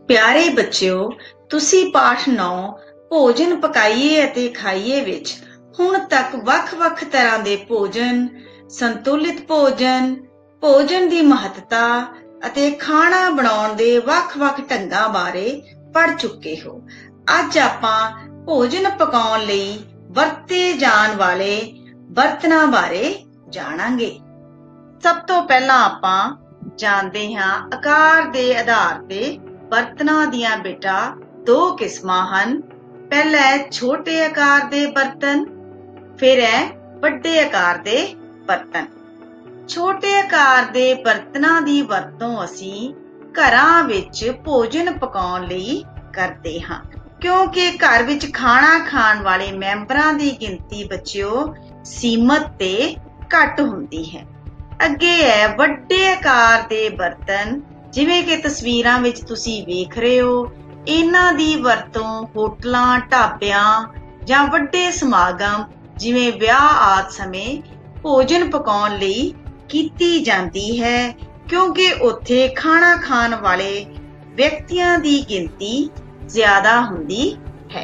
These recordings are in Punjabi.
ਪਿਆਰੇ ਬੱਚਿਓ, ਤੁਸੀਂ ਪਾਠ 9 ਭੋਜਨ ਪਕਾਈਏ ਅਤੇ ਖਾਈਏ ਵਿੱਚ ਹੁਣ ਤੱਕ ਵੱਖ-ਵੱਖ ਤਰ੍ਹਾਂ ਦੇ ਭੋਜਨ, ਸੰਤੁਲਿਤ ਭੋਜਨ, ਭੋਜਨ ਦੀ ਮਹੱਤਤਾ ਅਤੇ ਖਾਣਾ ਬਣਾਉਣ ਦੇ ਵੱਖ-ਵੱਖ ਢੰਗਾਂ ਬਾਰੇ ਪੜ੍ਹ ਚੁੱਕੇ ਹੋ। ਅੱਜ ਆਪਾਂ ਭੋਜਨ ਪਕਾਉਣ ਲਈ ਵਰਤੇ ਜਾਣ ਵਾਲੇ ਬਰਤਨਾਂ ਬਾਰੇ ਜਾਣਾਂਗੇ। ਸਭ ਤੋਂ ਪਹਿਲਾਂ ਆਪਾਂ ਜਾਣਦੇ ਹਾਂ ਆਕਾਰ ਦੇ ਆਧਾਰ ਤੇ ਬਰਤਨਾਂ ਦੀਆਂ ਬੇਟਾ ਦੋ ਕਿਸਮਾਂ ਹਨ। ਪਹਿਲਾ ਹੈ ਛੋਟੇ ਆਕਾਰ ਦੇ ਬਰਤਨ, ਫਿਰ ਹੈ ਵੱਡੇ ਆਕਾਰ ਦੇ ਬਰਤਨ। ਛੋਟੇ ਆਕਾਰ ਦੇ ਬਰਤਨਾਂ ਦੀ ਵਰਤੋਂ ਅਸੀਂ ਘਰਾਂ ਵਿੱਚ ਭੋਜਨ ਪਕਾਉਣ ਲਈ ਕਰਦੇ ਹਾਂ, ਕਿਉਂਕਿ ਘਰ ਵਿੱਚ ਖਾਣਾ ਖਾਣ ਵਾਲੇ ਮੈਂਬਰਾਂ ਦੀ ਗਿਣਤੀ ਬੱਚਿਓ ਸੀਮਤ ਤੇ ਘੱਟ ਹੁੰਦੀ ਹੈ। ਅੱਗੇ ਹੈ ਵੱਡੇ ਆਕਾਰ ਦੇ ਬਰਤਨ, ਜਿਵੇਂ ਕਿ ਤਸਵੀਰਾਂ ਵਿੱਚ ਤੁਸੀਂ ਵੇਖ ਰਹੇ ਹੋ। ਇਹਨਾਂ ਦੀ ਵਰਤੋਂ ਹੋਟਲਾਂ, ਢਾਬਿਆਂ ਜਾਂ ਵੱਡੇ ਸਮਾਗਮ ਜਿਵੇਂ ਵਿਆਹ ਆਦਿ ਸਮੇਂ ਭੋਜਨ ਪਕਾਉਣ ਲਈ ਕੀਤੀ ਜਾਂਦੀ ਹੈ, ਕਿਉਂਕਿ ਉੱਥੇ ਖਾਣਾ ਖਾਣ ਵਾਲੇ ਵਿਅਕਤੀਆਂ ਦੀ ਗਿਣਤੀ ਜ਼ਿਆਦਾ ਹੁੰਦੀ ਹੈ।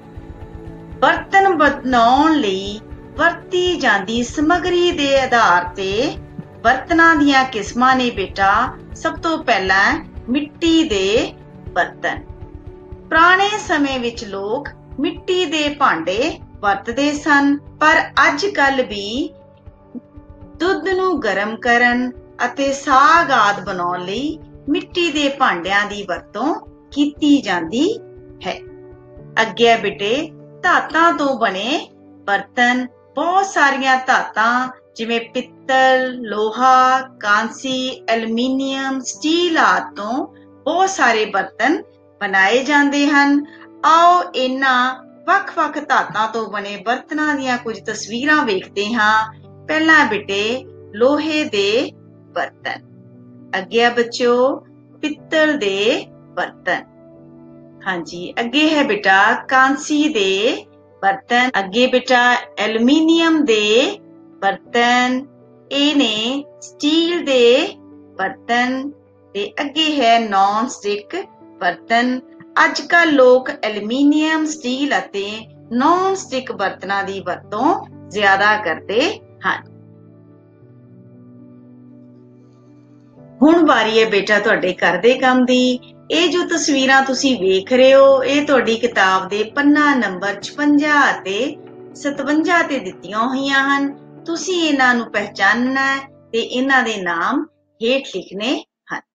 ਬਰਤਨ ਬਣਾਉਣ ਲਈ ਵਰਤੀ ਜਾਂਦੀ ਸਮੱਗਰੀ ਦੇ ਆਧਾਰ ਤੇ ਬਰਤਨਾਂ ਦੀਆਂ ਕਿਸਮਾਂ ਨੇ ਬੇਟਾ। ਸਭ ਤੋਂ ਪਹਿਲਾਂ ਮਿੱਟੀ ਦੇ ਬਰਤਨ। ਪੁਰਾਣੇ ਸਮੇਂ ਵਿੱਚ ਲੋਕ ਮਿੱਟੀ ਦੇ ਭਾਂਡੇ ਵਰਤਦੇ ਸਨ, ਪਰ ਅੱਜ ਕੱਲ੍ਹ ਵੀ ਦੁੱਧ ਨੂੰ ਗਰਮ ਕਰਨ ਅਤੇ ਸਾਗ ਆਦਿ ਬਣਾਉਣ ਲਈ ਮਿੱਟੀ ਦੇ ਭਾਂਡਿਆਂ ਦੀ ਵਰਤੋਂ ਕੀਤੀ ਜਾਂਦੀ ਹੈ। ਅੱਗੇ ਬੇਟੇ ਧਾਤਾਂ ਤੋਂ ਬਣੇ ਬਰਤਨ। ਬਹੁਤ ਸਾਰੀਆਂ ਧਾਤਾਂ ਜਿਵੇਂ ਪਿੱਤਲ, ਲੋਹਾ, ਕਾਂਸੀ, ਐਲੂਮੀਨੀਅਮ, ਸਟੀਲ ਆਦਿ ਤੋਂ ਬਹੁਤ ਸਾਰੇ ਬਰਤਨ ਬਣਾਏ ਜਾਂਦੇ ਹਨ। ਆਓ ਇਹਨਾਂ ਵੱਖ-ਵੱਖ ਧਾਤਾਂ ਤੋਂ ਬਣੇ ਬਰਤਨਾਂ ਦੀਆਂ ਕੁਝ ਤਸਵੀਰਾਂ ਵੇਖਦੇ ਹਾਂ। ਪਹਿਲਾਂ ਬੇਟੇ ਲੋਹੇ ਦੇ ਬਰਤਨ, ਅੱਗੇ ਬੱਚਿਓ ਪਿੱਤਲ ਦੇ ਬਰਤਨ। ਹਾਂਜੀ, ਅੱਗੇ ਹੈ ਬੇਟਾ ਕਾਂਸੀ ਦੇ ਬਰਤਨ। ਅੱਗੇ ਬੇਟਾ ਐਲੂਮੀਨੀਅਮ ਦੇ ਬਰਤਨ। ਇਹ ਨੇ ਸਟੀਲ ਦੇ ਬਰਤਨ ਤੇ ਅੱਗੇ ਹੈ ਨੌਨ ਸਟਿਕ ਬਰਤਨ। ਅੱਜ ਕੱਲ੍ਹ ਲੋਕ ਐਲੂਮੀਨੀਅਮ, ਸਟੀਲ ਅਤੇ ਨੌਨ ਸਟਿਕ ਬਰਤਨਾਂ ਦੀ ਵਰਤੋਂ ਜ਼ਿਆਦਾ ਕਰਦੇ ਹਨ। ਹੁਣ ਵਾਰੀ ਹੈ ਬੇਟਾ ਤੁਹਾਡੇ ਘਰ ਦੇ ਕੰਮ ਦੀ। ਇਹ ਜੋ ਤਸਵੀਰਾਂ ਤੁਸੀਂ ਵੇਖ ਰਹੇ ਹੋ, ਇਹ ਤੁਹਾਡੀ ਕਿਤਾਬ ਦੇ ਪੰਨਾ ਨੰਬਰ 56 ਅਤੇ 57 ਤੇ ਦਿੱਤੀਆਂ ਹੋਈਆਂ ਹਨ। ਤੁਸੀਂ ਇਹਨਾਂ ਨੂੰ ਪਹਿਚਾਨਣਾ ਹੈ ਤੇ ਇਹਨਾਂ ਦੇ ਨਾਮ ਹੇਠ ਲਿਖਣੇ ਹਨ।